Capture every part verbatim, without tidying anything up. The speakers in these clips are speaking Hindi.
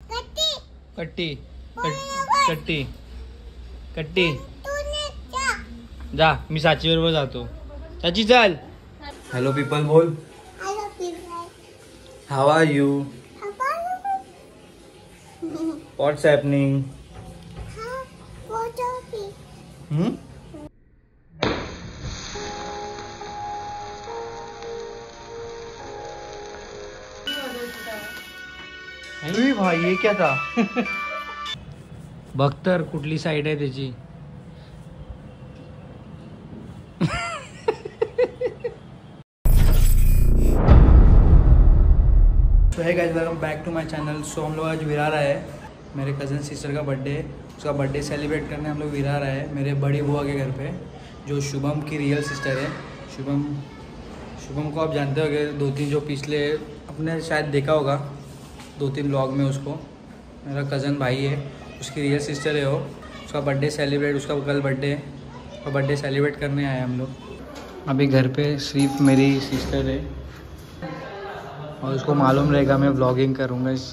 कट्टी कट्टी कट्टी जा, मी साची बरोबर जातो. साची चल. हॅलो पीपल बोल. How are you? What's happening? Hmm अरे भाई ये क्या था? बघ तर कुठली साईड आहे त्याची. तो है guys, welcome back to my channel. So हम लोग आज विरार आए हैं. मेरे कज़न सिस्टर का बर्थडे है. उसका बर्थडे सेलिब्रेट करने हम लोग विरार आए हैं मेरे बड़ी बुआ के घर पे, जो शुभम की रियल सिस्टर है. शुभम शुभम को आप जानते होंगे, दो तीन जो पिछले अपने शायद देखा होगा दो तीन व्लॉग में. उसको मेरा कज़न भाई है, उसकी रियल सिस्टर है वो. उसका बर्थडे सेलिब्रेट, उसका कल बर्थडे है, उसका बर्थडे सेलिब्रेट करने आए हम लोग. अभी घर पे सिर्फ मेरी सिस्टर है और उसको मालूम रहेगा मैं व्लॉगिंग करूँगा इस.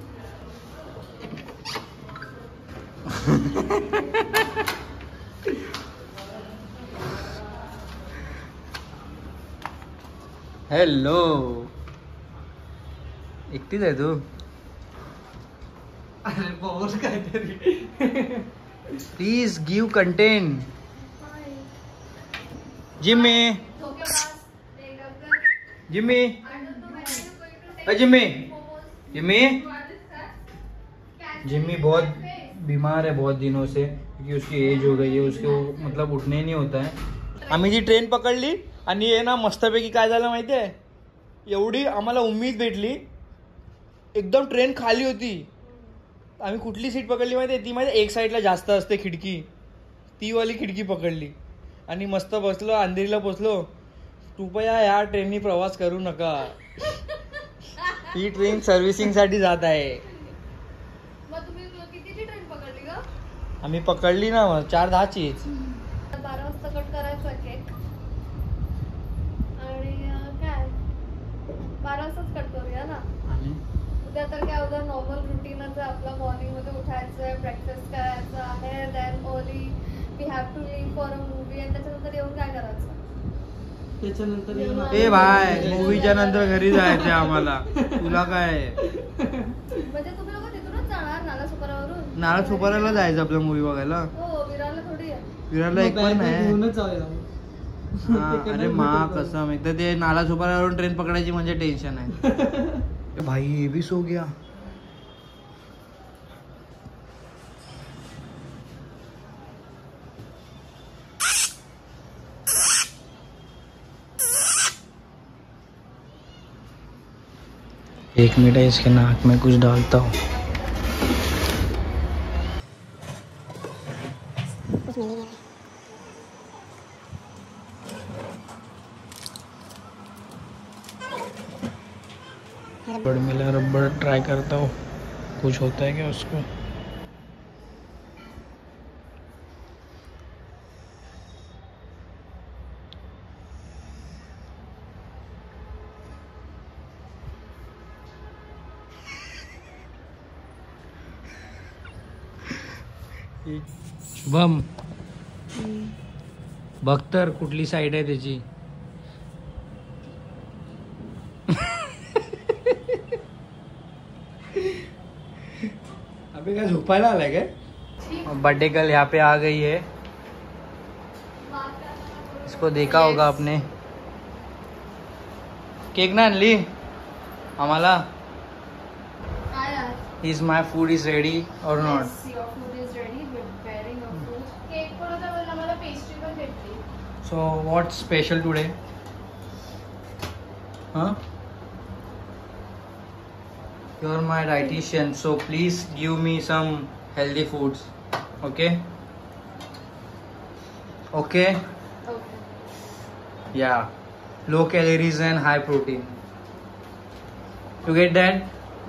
हेलो, एकटीच आहे तू? अरे बोल काहीतरी. Please give content. Jimmy Jimmy Jimmy Jimmy Jimmy बहुत बीमार है बहुत दिनों से, क्योंकि उसकी एज हो गई है. उसको मतलब उठने नहीं होता है. आम्ही जी ट्रेन पकडली आणि ये ना मस्तपैकी काय झालं माहिती आहे, एवढी आम्हाला उम्मीद भेटली. एकदम ट्रेन खाली होती. आम्ही कुठली सीट पकडली माहिती आहे? ती माहिती एक साईडला जास्त असते खिडकी, ती वाली खिडकी पकडली आणि मस्त बसलो. अंधेरीला पोचलो. कृपया या ट्रेननी प्रवास करू नका. ही ट्रेन सर्व्हिसिंग साठी जात आहे. आम्ही पकडली ना चार दहाचीच. बारा वाजता कट करायचा केक आणि काय बारा वाजताच कट करूया ना. उद्या तर काय, उद्या नॉर्मल रुटीनच आहे आपला. मॉर्निंग मध्ये उठायचं आहे, ब्रेकफास्ट करायचं आहे, then early we have to leave for a movie. आणि त्याच्यानंतर येऊन काय करायचं? त्याच्यानंतर ए भाई, मूवीच्या नंतर घरी जायचं आम्हाला. तुला काय म्हणजे तुम्ही लोक तिथूनच जाणार नाला सुपारावरून? नाला सुपाराला जायचं आपलं मूवी बघायला. हो, विरारला थोडी आहे. विरारला एक पण नाही. अरे मा कसम, एकदा ते नाला सुपारावरून ट्रेन पकडायची म्हणजे टेन्शन आहे. भाई ये भी सो गया. एक मिनट, इसके नाक में कुछ डालता हूँ. रबड़ मिला, रबड़ ट्राई करता हूँ, कुछ होता है क्या उसको. शुभम बघ तर कुठली साईड आहे त्याची. अबे क्या झोपायला आलाय क्या? बर्थडे गर्ल यहाँ पे आ गई है. इसको देखा होगा आपने. केक ना आणली आम्हाला. Is my food is ready or not? Yes, your food is ready. We're preparing your food. Cake पण होता, पण आम्हाला pastry पण भेटली. So what's special today? Huh? You're my dietitian, so please give me some healthy foods. Okay? Okay? Okay. Yeah. Low calories and high protein. You get that?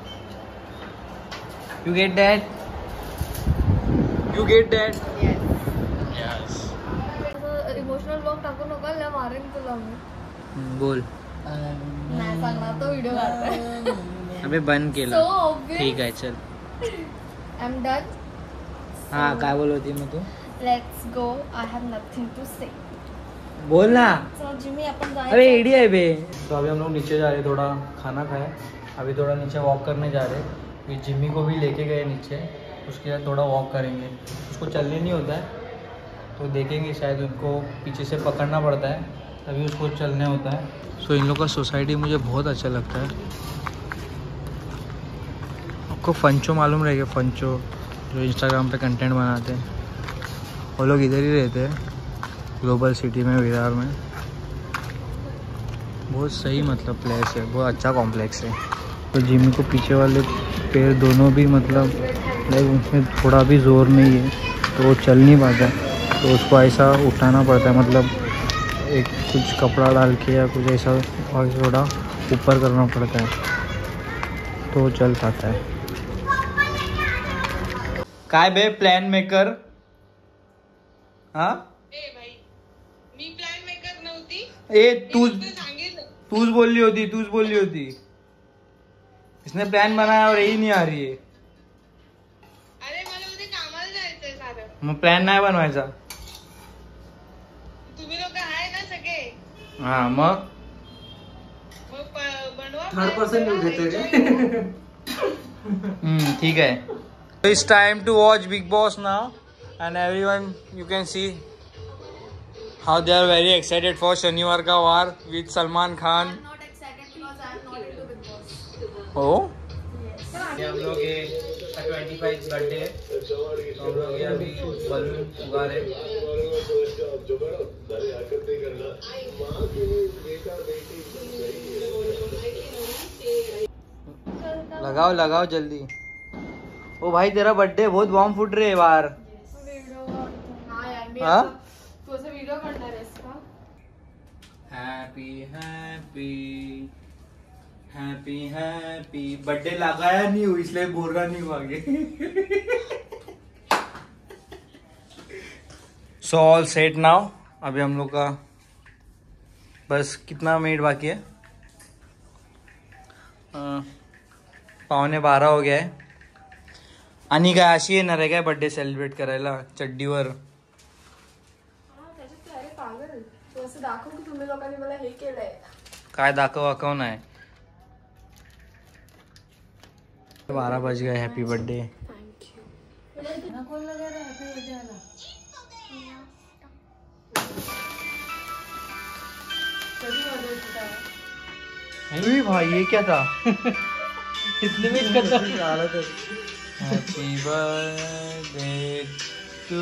You get that? You get that? Yes. Yes. Emotional blog टाकू नका, लय मारेन तुला मी. बोल. नाही सांगणार, तो व्हिडिओ काढतोय. अबे बंद केला. So obvious. ठीक आहे चल. I'm done. हाँ काय बोल होती मैं तू Let's go. I have nothing to say. बोल ना. So जिमी अपन जाएं. अरे एडी है बे. तो अभी हम लोग नीचे जा रहे, थोड़ा खाना खाए, अभी थोड़ा नीचे वॉक करने जा रहे. फिर जिमी को भी लेके गए नीचे, उसके बाद थोड़ा वॉक करेंगे. उसको चलने नहीं होता है तो देखेंगे, शायद उनको पीछे से पकड़ना पड़ता है तभी उसको चलने होता है. सो so, इन लोग का सोसाइटी मुझे बहुत अच्छा लगता है. आपको फंचो मालूम रहेगा, फंचो जो इंस्टाग्राम पे कंटेंट बनाते हैं, वो लोग इधर ही रहते हैं ग्लोबल सिटी में, विरार में. बहुत सही मतलब प्लेस है, बहुत अच्छा कॉम्प्लेक्स है. तो जिमी को पीछे वाले पैर दोनों भी मतलब लाइक उसमें थोड़ा भी ज़ोर नहीं है तो वो चल नहीं पाता, तो उसको ऐसा उठाना पड़ता है, मतलब एक कुछ कपड़ा डाल के या कुछ ऐसा और थोड़ा ऊपर करना पड़ता है तो वो चल पाता है. काय बे प्लॅन मेकर. हा ए भाई मी प्लॅन मेकर नव्हती. ए तू सांगितलं तूच बोलली होती तूच बोलली होती इसने प्लान बनाया और यही नहीं आ रही है. अरे मला उद्या कामाला जायचंय सारं. मग प्लॅन नाही बनवायचा. तुम्ही लोक आहे ना सगळे. हा मग मग प- बनवा थर्ड plan, पर्सन करा, घेते enjoy रे. करा. हम्म ठीक है. It's time to watch Bigg Boss now and everyone you can see how they are very excited for शनिवार का वार with Salman Khan. I'm not excited because I'm not into Big Boss. ओ ये हम लोग ये ट्वेंटी फाइव बर्थडे है तो हम लोग ये अभी बलून उगा रहे. लगाओ लगाओ जल्दी. ओ भाई तेरा बर्थडे बहुत बॉम्ब फुट रहे है बाहर. हाँ यार मी हाँ? तू असं व्हिडिओ करणार आहेस का? Happy happy happy happy birthday लगाया नहीं हुई इसलिए बोल रहा नहीं हुआ आगे. So all set now. अभी हम लोग का बस कितना मिनट बाकी है, पावणे बारा हो गया आहे. आणि काय अशी येणार आहे काय बर्थडे सेलिब्रेट करायला चड्डीवर. हा त्याच्यात काय रे पागल. तू असं दाखव की तुम्ही लोकांनी मला हे केलंय. काय दाखव वाकव नाही. बारह बज गए. Happy birthday. थँक्यू. ना कोण लगा रे हॅपी बर्थडे आला. कधी बर्थडे होता? अरे भाई ये क्या था. इतने में खत्म. Happy birthday to.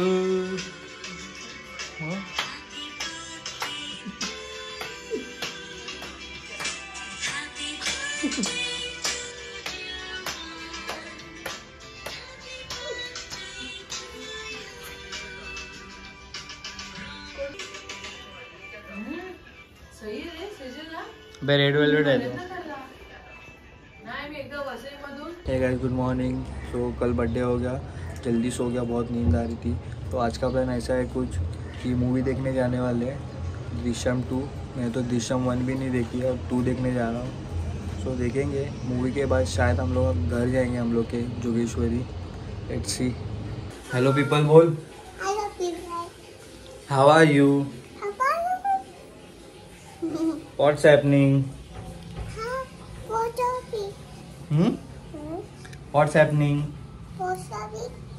सही रे सीजन ना. बे रेड वेलवेट है तो. नाही मी एकदा वसईमधून. Hey guys good morning. So कल बर्थडे हो गया, जल्दी सो गया, बहुत नींद आ रही थी. तो आज का प्लान ऐसा है कुछ कि मूवी देखने जाने वाले हैं दृश्यम टू. मैं तो दृश्यम वन भी नहीं देखी है और टू देखने जा रहा हूँ. सो देखेंगे मूवी के बाद शायद हम लोग घर जाएंगे हम लोग के Jogeshwari. Let's see. Hello people बोल. Hello people. How are you. How are you? What's happening. How what are you? Hmm Hmm? What's happening. What's up?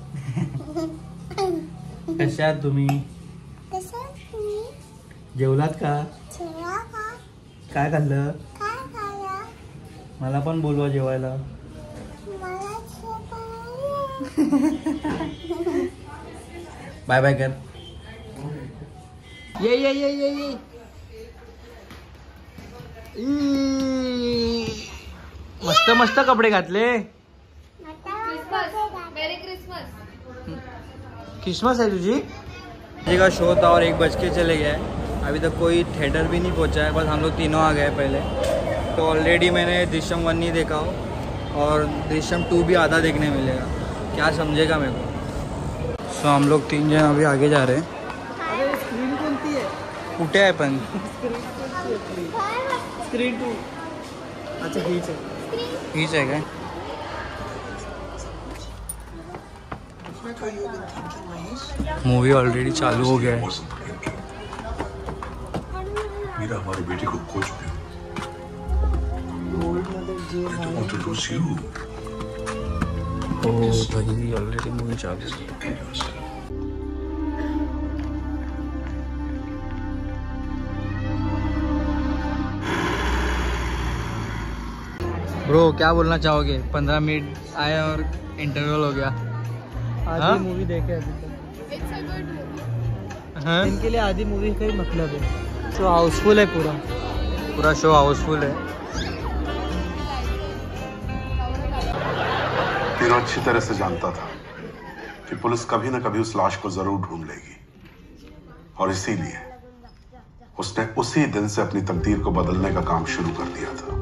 कशा आहात तुम्ही. कसं तुम्ही जेवलात का. जेवा का काय खाल्लं. काय खाया मला पण बोलवा जेवायला. मला जेवायला. बाय बाय कर. ये ये ये ये ये ई. मस्त मस्त कपडे घातले. क्रिसमस. मेरी क्रिसमस. क्रिसमस है तुझी. जी का शो था और एक बज के चले गया है. अभी तक कोई थिएटर भी नहीं पहुंचा है, बस हम लोग तीनों आ गए पहले. तो ऑलरेडी मैंने दृश्यम वन नहीं देखा हो और दृश्यम टू भी आधा देखने मिलेगा. क्या समझेगा मेरे को. सो हम लोग तीन जन अभी आगे जा रहे हैं. कुठे आहे पण. Screen two. अच्छा हीच आहे. हीच आहे काय. मूवी ऑलरेडी चालू हो गया है। मीरा हमारे बेटे को खो चुके हो। I don't want to lose you. ओ भाई ऑलरेडी मूवी चालू है। ब्रो क्या बोलना चाहोगे? पंद्रह मिनट आए और इंटरवल हो गया। आधी मूवी देखे अभी तक। It's a good movie. हाँ? इनके लिए आधी मूवी का ही मतलब है। शो हाउसफुल है पूरा पूरा शो हाउसफुल है। तीनों अच्छी तरह से जानता था कि पुलिस कभी न कभी उस लाश को जरूर ढूंढ लेगी, और इसीलिए उसने उसी दिन से अपनी तकदीर को बदलने का काम शुरू कर दिया था।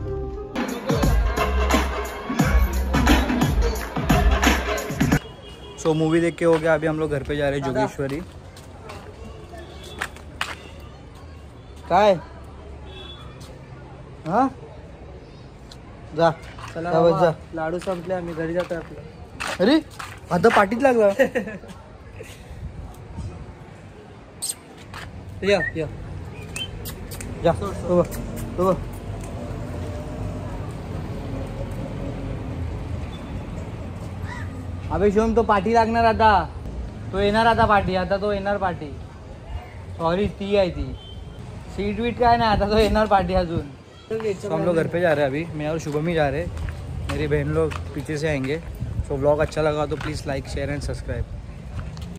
सो मूवी देख के हो गया, अभी हम लोग घर पे जा रहे हैं जोगेश्वरी। काय हाँ जा चला जा, बस बाबा, जा। लाडू संपले आम्ही घरी जातो आपलं। अरे आता पाठीत लागला। या या जा उभं, उभं. अबे शिवम तो पाठी लागणार आता, तो येणार आता पाठी, आता तो येणार पाठी। सॉरी ती आहे ती सीट वीट काय नाही, आता तो येणार पाठी अजून। तो हम लोग घर पे जा रहे हैं अभी, मैं और शुभम ही जा रहे हैं, मेरी बहन लोग पीछे से आएंगे। सो व्लॉग अच्छा लगा तो please like share and subscribe.